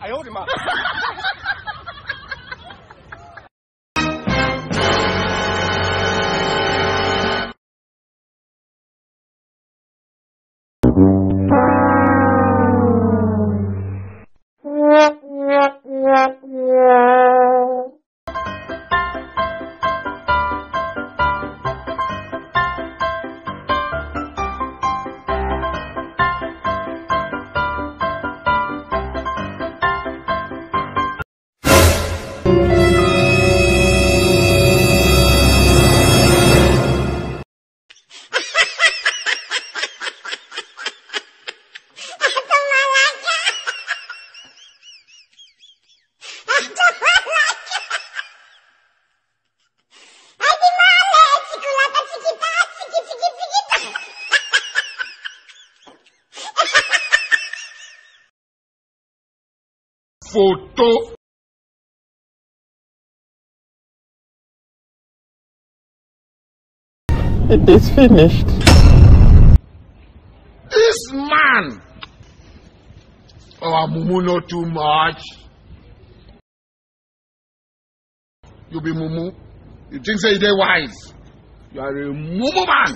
I hold him up. Photo. It is finished. This man. Oh, Mumu not too much. You be Mumu. You think say they wise. You are a Mumu man.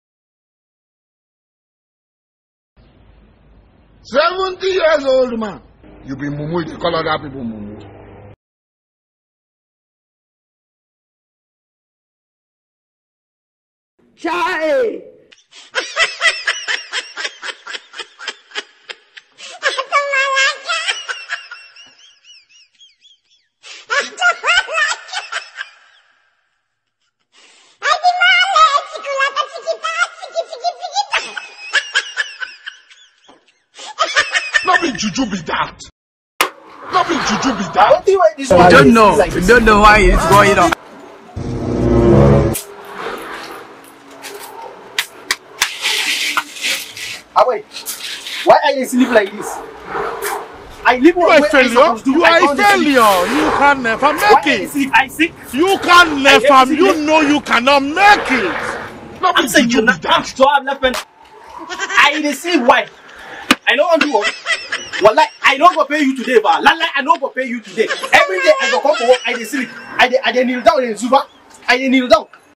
70 years old man. You be Mumu, you call other people Mumu. Chai! Not be juju be that. Not be juju be that. You don't know. You don't know why it's going on. Wait. Why are you sleep like this? I live You are a failure. You are a failure. You can never make it. I sick. You can never. You know you cannot make it. Not be I'm saying juju you be not that. so I'm not. I see why. I don't want to work. Well, like I don't go pay you today, but like I don't go pay you today. Every day I go come to work, I dey sleep. I dey kneel down in Zuba. I dey kneel down.